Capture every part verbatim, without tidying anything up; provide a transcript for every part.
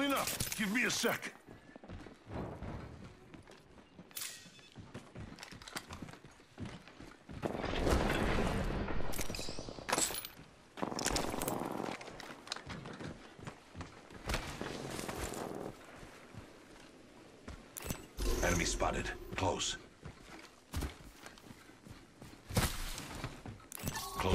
Healing up. Give me a sec. Enemy spotted. Close. Close.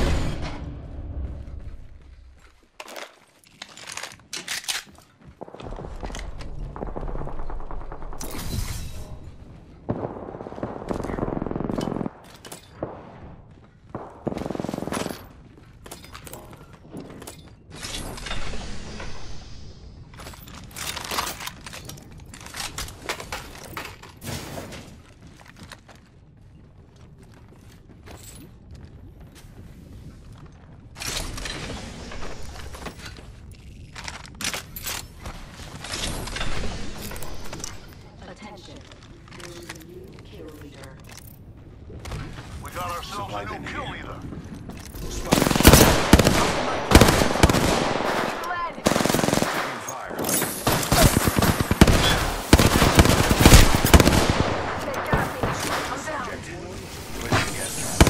We got ourselves a new kill leader. Taking fire. Placing gas trap.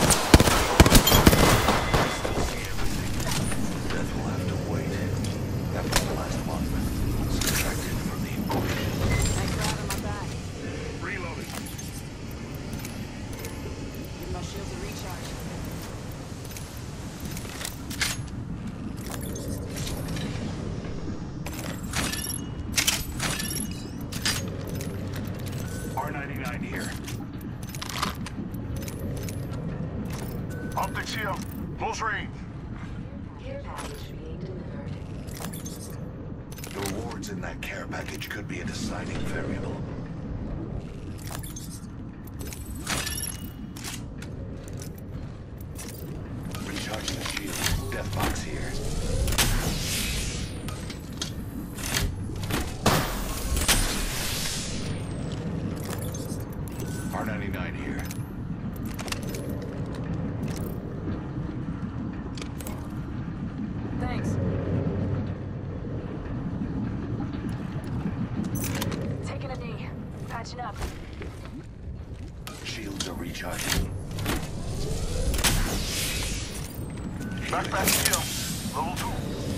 Still see everything. Death will have to wait. That was the last one. Subtracted from the equation. Nice grab on my back. Reloading. Give my shields a recharge. R ninety-nine here. Optics here. Close range. Care package being delivered. The rewards in that care package could be a deciding variable. Recharging the shield. Death box here. R ninety-nine here. Thanks. Taking a knee. Patching up. Shields are recharging. Backpack here. Level two.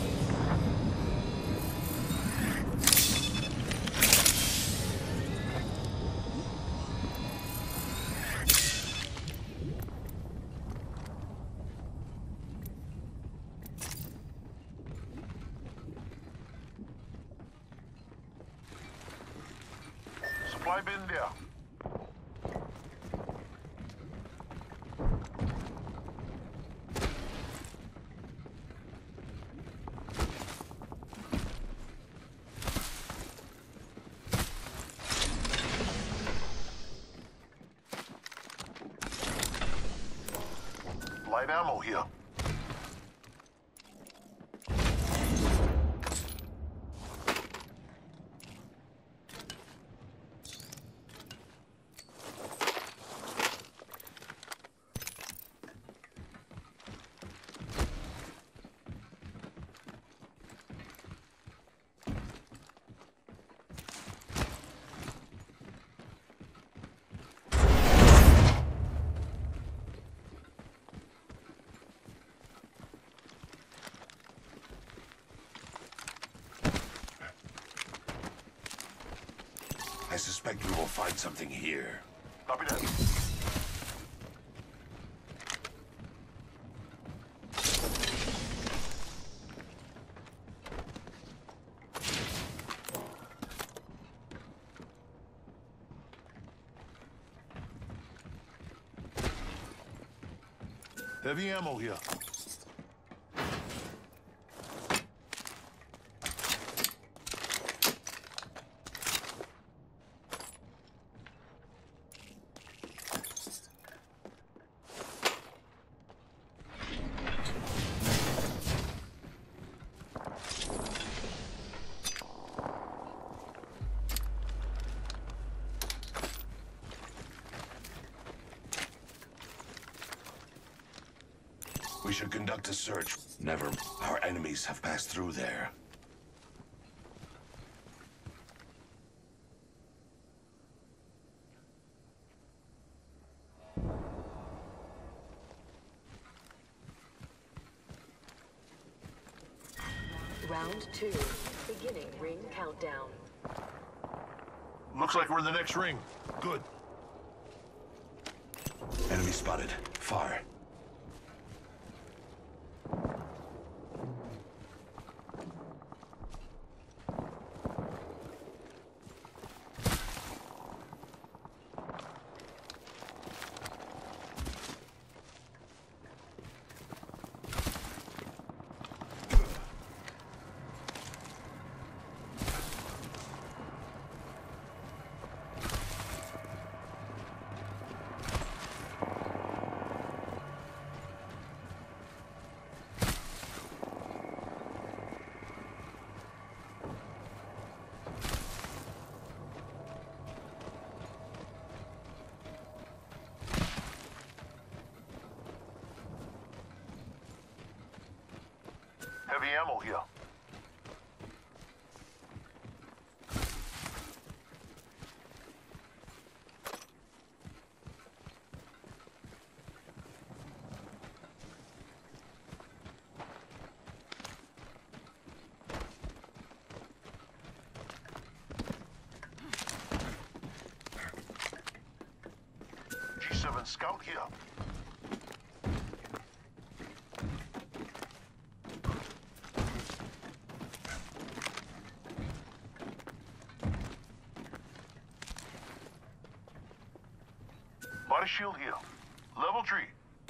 Supply bin there. Light ammo here. I suspect we will find something here. Copy that. Heavy ammo here. We should conduct a search. Never. Our enemies have passed through there. Round two. Beginning ring countdown. Looks like we're in the next ring. Good. Enemy spotted. Fire. Heavy ammo here. G seven Scout here. Body shield here. Level three.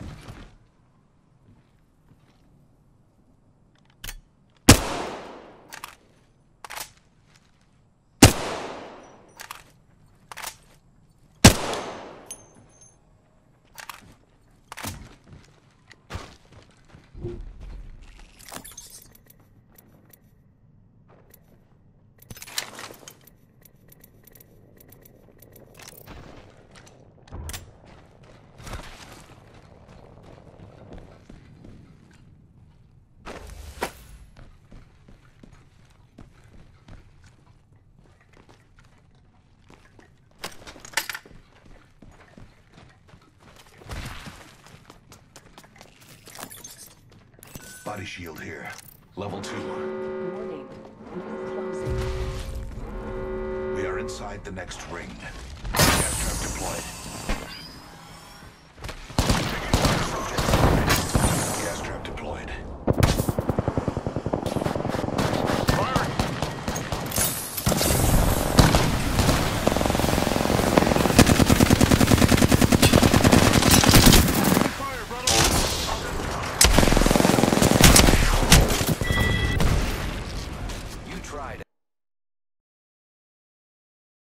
Body shield here. Level two. Warning. Closing. We are inside the next ring. Gas trap deployed.